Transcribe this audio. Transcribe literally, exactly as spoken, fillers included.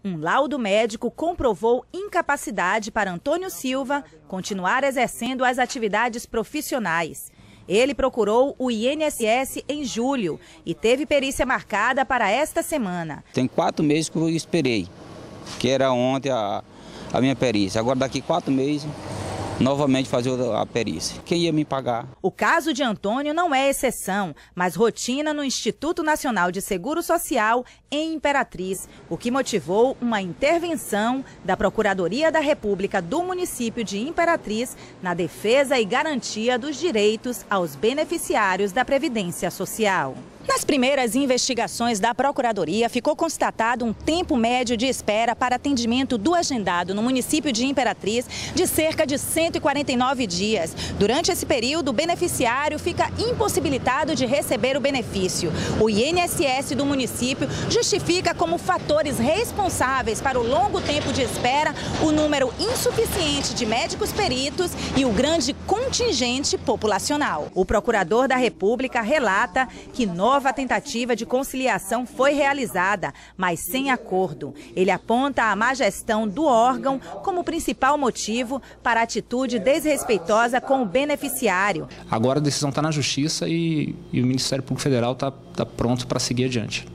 Um laudo médico comprovou incapacidade para Antônio Silva continuar exercendo as atividades profissionais. Ele procurou o I N S S em julho e teve perícia marcada para esta semana. Tem quatro meses que eu esperei, que era ontem a, a minha perícia. Agora daqui quatro meses, novamente fazer a perícia. Quem ia me pagar? O caso de Antônio não é exceção, mas rotina no Instituto Nacional de Seguro Social em Imperatriz, o que motivou uma intervenção da Procuradoria da República do município de Imperatriz na defesa e garantia dos direitos aos beneficiários da Previdência Social. Nas primeiras investigações da Procuradoria, ficou constatado um tempo médio de espera para atendimento do agendado no município de Imperatriz de cerca de cento e quarenta e nove dias. Durante esse período, o beneficiário fica impossibilitado de receber o benefício. O I N S S do município justifica como fatores responsáveis para o longo tempo de espera o número insuficiente de médicos peritos e o grande contingente populacional. O procurador da República relata que nós Nova tentativa de conciliação foi realizada, mas sem acordo. Ele aponta a má gestão do órgão como principal motivo para a atitude desrespeitosa com o beneficiário. Agora a decisão está na Justiça e, e o Ministério Público Federal está tá pronto para seguir adiante.